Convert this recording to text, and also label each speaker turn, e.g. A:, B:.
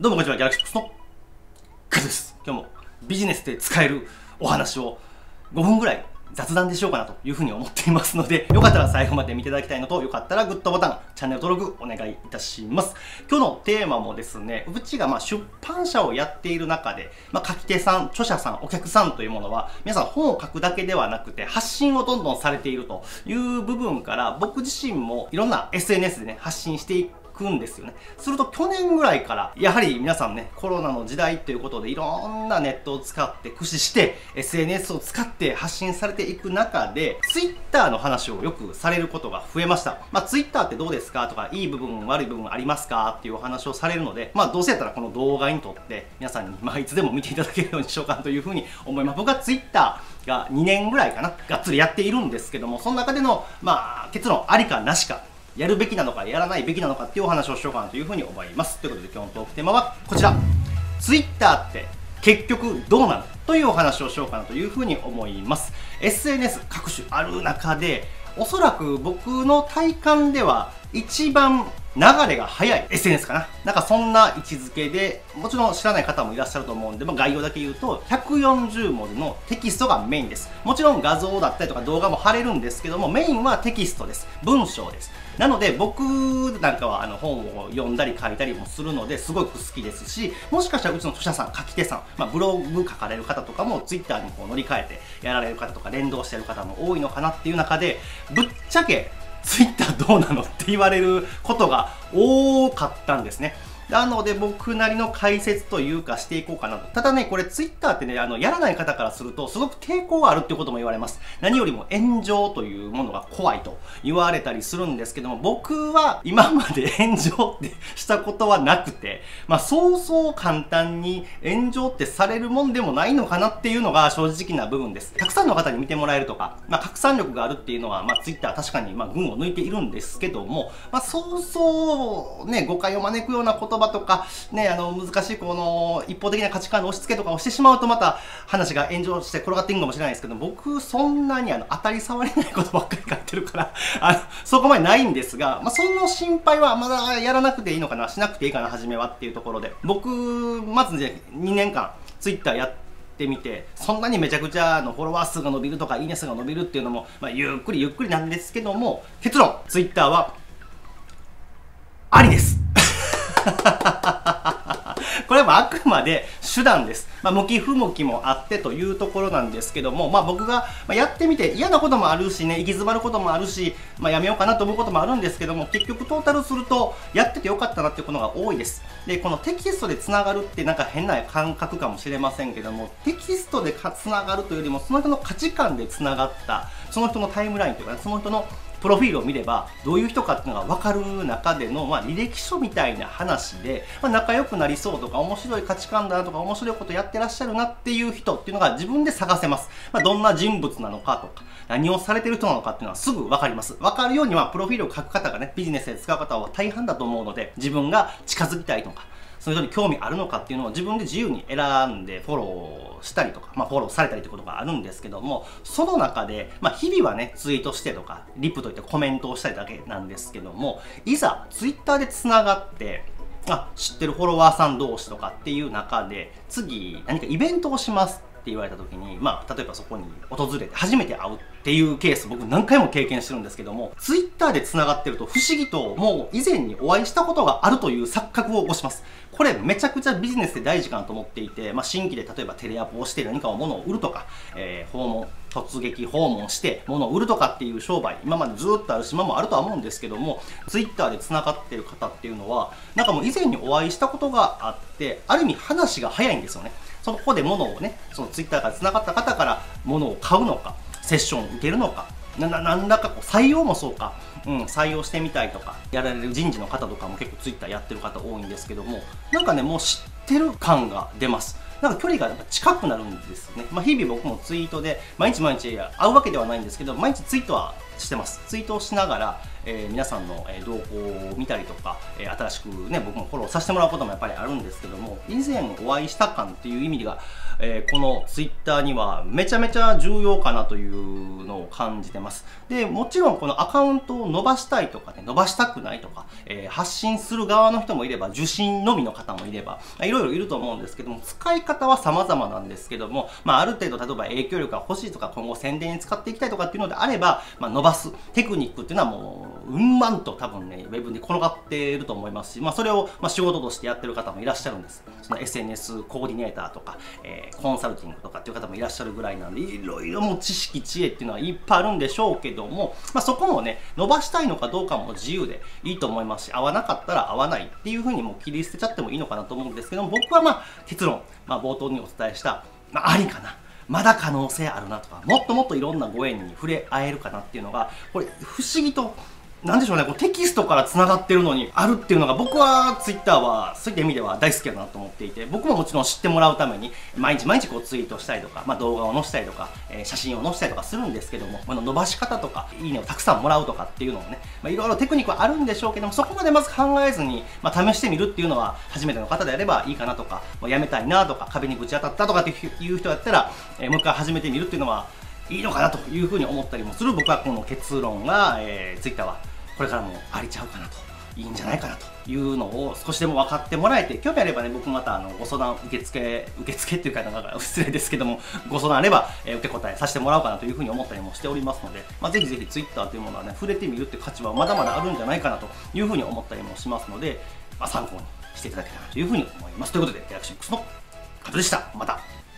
A: どうもこんにちは、ギャラクシックスのカズです。今日もビジネスで使えるお話を5分ぐらい雑談でしようかなというふうに思っていますので、よかったら最後まで見ていただきたいのと、よかったらグッドボタン、チャンネル登録お願いいたします。今日のテーマもですね、うちが出版社をやっている中で、書き手さん、著者さん、お客さんというものは、皆さん本を書くだけではなくて、発信をどんどんされているという部分から、僕自身もいろんな SNS でね、発信していくんですよね。すると去年ぐらいからやはり皆さんね、コロナの時代ということでいろんなネットを使って駆使して SNS を使って発信されていく中で Twitter の話をよくされることが増えました。Twitter ってどうですかとか、いい部分悪い部分ありますかっていうお話をされるので、どうせやったらこの動画にとって皆さんにいつでも見ていただけるようにしようかなというふうに思います。僕は Twitter が2年ぐらいかな、がっつりやっているんですけども、その中での結論ありかなしか、やるべきなのかやらないべきなのかっていうお話をしようかなというふうに思います。ということで今日のトークテーマはこちら。Twitter って結局どうなのというお話をしようかなというふうに思います。SNS 各種ある中で、おそらく僕の体感では一番流れが早い SNS かな。なんかそんな位置づけで、もちろん知らない方もいらっしゃると思うんで、概要だけ言うと、140文字のテキストがメインです。もちろん画像だったりとか動画も貼れるんですけども、メインはテキストです。文章です。なので僕なんかは本を読んだり書いたりもするのですごく好きですし、もしかしたらうちの著者さん、書き手さん、ブログ書かれる方とかも Twitter に乗り換えてやられる方とか連動してる方も多いのかなっていう中で、ぶっちゃけTwitter どうなのって言われることが多かったんですね。なので僕なりの解説というかしていこうかなと。ただね、これ Twitter ってね、やらない方からするとすごく抵抗があるっていうことも言われます。何よりも炎上というものが怖いと言われたりするんですけども、僕は今まで炎上ってしたことはなくて、そうそう簡単に炎上ってされるもんでもないのかなっていうのが正直な部分です。たくさんの方に見てもらえるとか、拡散力があるっていうのは、Twitter 確かに群を抜いているんですけども、そうそうね、誤解を招くような言葉とかね、難しいこの一方的な価値観の押し付けとかをしてしまうと、また話が炎上して転がっていくかもしれないですけど、僕そんなに当たり障りないことばっかり書いてるからそこまでないんですが、その心配はまだやらなくていいのかな、しなくていいかな、初めはっていうところで、僕まずね2年間 Twitter やってみて、そんなにめちゃくちゃフォロワー数が伸びるとかいいね数が伸びるっていうのも、ゆっくりゆっくりなんですけども、結論 Twitter はありですこれはあくまで手段です。向き不向きもあってというところなんですけども、僕がやってみて嫌なこともあるしね、行き詰まることもあるし、やめようかなと思うこともあるんですけども、結局トータルするとやっててよかったなっていうことが多いです。で、このテキストでつながるってなんか変な感覚かもしれませんけども、テキストでつながるというよりも、その人の価値観でつながった、その人のタイムラインというか、その人のプロフィールを見ればどういう人かっていうのが分かる中での、履歴書みたいな話で、仲良くなりそうとか、面白い価値観だなとか、面白いことやってらっしゃるなっていう人っていうのが自分で探せます。どんな人物なのかとか、何をされてる人なのかっていうのはすぐ分かります。分かるようにプロフィールを書く方がね、ビジネスで使う方は大半だと思うので、自分が近づきたいとか、その人に興味あるのかっていうのを自分で自由に選んでフォローしたりとか、フォローされたりということがあるんですけども、その中で、日々はね、ツイートしてとか、リプといってコメントをしたりだけなんですけども、いざツイッターでつながって、知ってるフォロワーさん同士とかっていう中で、次何かイベントをしますって言われた時に、例えばそこに訪れて初めて会うっていうケース、僕何回も経験してるんですけども、ツイッターで繋がってると不思議ともう以前にお会いしたことがあるという錯覚を起こします。これめちゃくちゃビジネスで大事かなと思っていて、新規で例えばテレアポをして何かを物を売るとか、突撃訪問して物を売るとかっていう商売、今までずっとある島もあるとは思うんですけども、ツイッターで繋がってる方っていうのは、なんかもう以前にお会いしたことがあって、ある意味話が早いんですよね。そこで物をね、そのツイッターから繋がった方から物を買うのか、セッションを受けるのか、なんだか採用もそうか、採用してみたいとか、やられる人事の方とかも結構ツイッターやってる方多いんですけども、なんかね、もう知ってる感が出ます。なんか距離がやっぱ近くなるんですね。日々僕もツイートで、毎日会うわけではないんですけど、毎日ツイートはしてます。ツイートをしながら、皆さんの動向を見たりとか、新しくね、僕もフォローさせてもらうこともやっぱりあるんですけども、以前お会いした感っていう意味がこの Twitter にはめちゃめちゃ重要かなというのを感じてます。で、もちろんこのアカウントを伸ばしたいとかね、伸ばしたくないとか、発信する側の人もいれば、受信のみの方もいれば、いろいろいると思うんですけども、使い方は様々なんですけども、ある程度例えば影響力が欲しいとか、今後宣伝に使っていきたいとかっていうのであれば、伸ばすテクニックっていうのはもう、うんまんと多分ね、ウェブに転がっていると思いますし、それを仕事としてやってる方もいらっしゃるんです。その SNS コーディネーターとか、コンサルティングとかっていう方もいらっしゃるぐらいなんで、いろいろもう知識、知恵っていうのはいっぱいあるんでしょうけども、そこもね、伸ばしたいのかどうかも自由でいいと思いますし、合わなかったら合わないっていうふうにもう切り捨てちゃってもいいのかなと思うんですけども、僕は結論、冒頭にお伝えした、ありかな。まだ可能性あるなとか、もっともっといろんなご縁に触れ合えるかなっていうのが、これ不思議と、なんでしょうね、こうテキストから繋がってるのにあるっていうのが、僕は Twitter はそういった意味では大好きだなと思っていて、僕ももちろん知ってもらうために毎日毎日こうツイートしたりとか、動画を載せたりとか、写真を載せたりとかするんですけども、伸ばし方とかいいねをたくさんもらうとかっていうのをね、いろいろテクニックはあるんでしょうけども、そこまでまず考えずに、試してみるっていうのは初めての方であればいいかなとか、もうやめたいなとか、壁にぶち当たったとかっていう人だったら、もう一回始めてみるっていうのはいいのかなというふうに思ったりもする。僕はこの結論が、Twitter はこれからもありちゃうかなと、いいんじゃないかなというのを少しでも分かってもらえて、興味あればね、僕またご相談受付っていうかなんか失礼ですけども、ご相談あれば、受け答えさせてもらおうかなというふうに思ったりもしておりますので、ぜひぜひ Twitter というものはね、触れてみるっていう価値はまだまだあるんじゃないかなというふうに思ったりもしますので、参考にしていただけたらというふうに思います。ということで、ギャラクシー X の加藤でした。また。